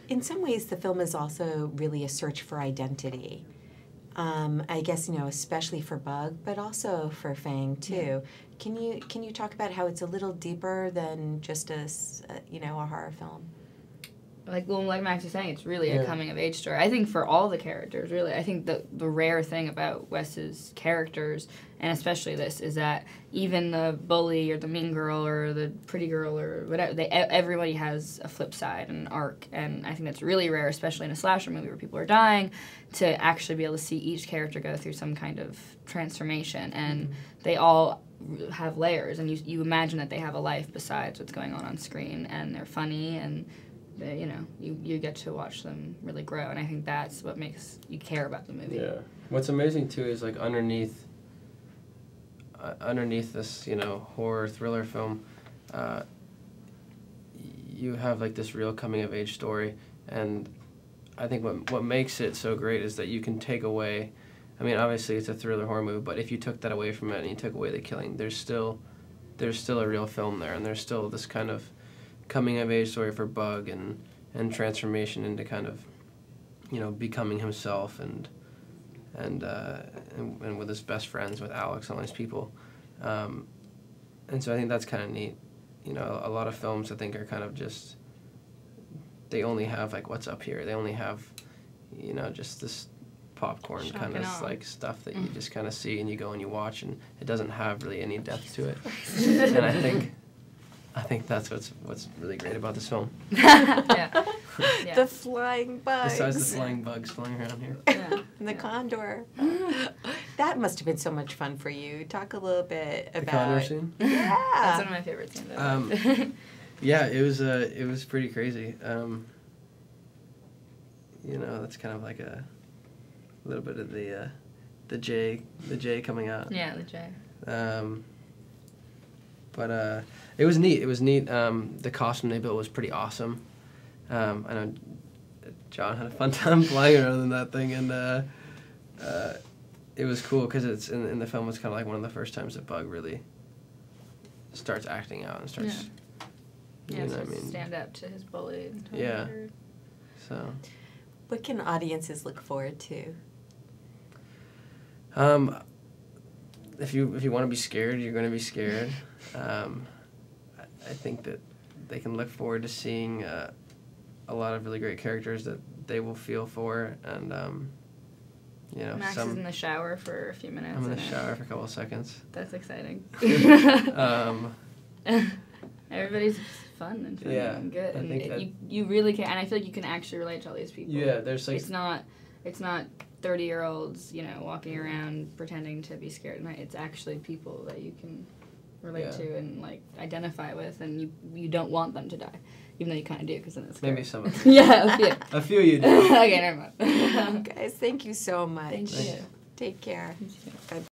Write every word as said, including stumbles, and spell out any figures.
in some ways, the film is also really a search for identity. Um, I guess, you know, especially for Bug, but also for Fang too. Yeah. Can you can you talk about how it's a little deeper than just a, you know, a horror film? Like, well, like Max was saying, it's really yeah. a coming-of-age story. I think for all the characters, really. I think the, the rare thing about Wes's characters, and especially this, is that even the bully or the mean girl or the pretty girl or whatever, they, everybody has a flip side and an arc. And I think that's really rare, especially in a slasher movie where people are dying, to actually be able to see each character go through some kind of transformation. And mm-hmm. they all have layers, and you, you imagine that they have a life besides what's going on on screen, and they're funny, and you know, you, you get to watch them really grow, and I think that's what makes you care about the movie. Yeah. What's amazing, too, is, like, underneath uh, underneath this, you know, horror thriller film, uh, you have, like, this real coming-of-age story, and I think what what makes it so great is that you can take away, I mean, obviously it's a thriller horror movie, but if you took that away from it and you took away the killing, there's still, there's still a real film there, and there's still this kind of coming-of-age story for Bug and, and transformation into kind of, you know, becoming himself and and, uh, and and with his best friends, with Alex and all these people. Um, and so I think that's kind of neat. You know, a lot of films I think are kind of just, they only have, like, what's up here. They only have, you know, just this popcorn Shock kind of, on. like, stuff that mm. you just kind of see and you go and you watch, and it doesn't have really any depth to it. And I think... I think that's what's what's really great about this film. yeah. yeah. The flying bugs. Besides the flying bugs flying around here. Yeah. And the yeah. condor. That must have been so much fun for you. Talk a little bit about... The condor scene? Yeah. That's one of my favorite scenes. Um, yeah, it was uh, it was pretty crazy. Um, you know, that's kind of like a little bit of the uh, the J the J coming out. Yeah, the J. Um, But uh, it was neat. It was neat. Um, the costume they built was pretty awesome. Um, I know John had a fun time flying around in that thing, and uh, uh, it was cool because it's in, in the film. It's kind of like one of the first times that Bug really starts acting out and starts. Yeah, you yeah know so what I mean? Stand up to his bully. And yeah. So. What can audiences look forward to? Um, if you if you want to be scared, you're going to be scared. Um, I, I think that they can look forward to seeing uh, a lot of really great characters that they will feel for, and um, you know, Max some, is in the shower for a few minutes. I'm in the shower for a couple of seconds. That's exciting. um, Everybody's fun and fun yeah, and good, I and think it, that, you you really can, and I feel like you can actually relate to all these people. Yeah, there's like it's not it's not thirty year olds, you know, walking around pretending to be scared at night. It's actually people that you can relate yeah. to and like identify with, and you you don't want them to die, even though you kind of do, because then it's maybe some of them. yeah, a few. A few you do. Okay, never mind. Guys, thank you so much. Thank you. Take care. Bye.